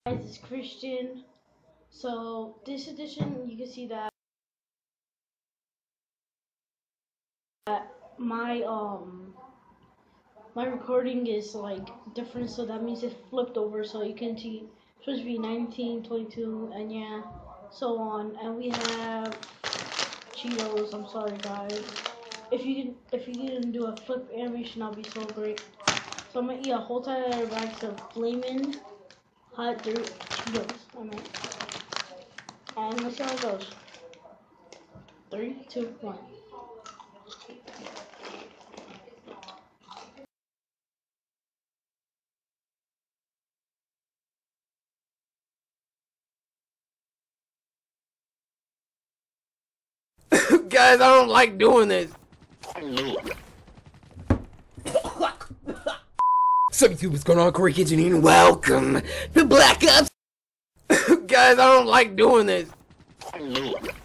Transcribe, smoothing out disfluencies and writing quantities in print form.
It's Christian. So this edition, you can see that my my recording is like different, so that means it flipped over. So you can see it's supposed to be 19, 22, and yeah, so on. And we have Cheetos. I'm sorry, guys. If you can do a flip animation, that'll be so great. So I'm gonna eat a whole entire bag of flaming hot dirt Cheetos. And let's see how it goes. 3, 2, 1. Guys, I don't like doing this. Sup YouTube, what's going on? Corey Kitchen here, and welcome to Black Ops. Guys, I don't like doing this.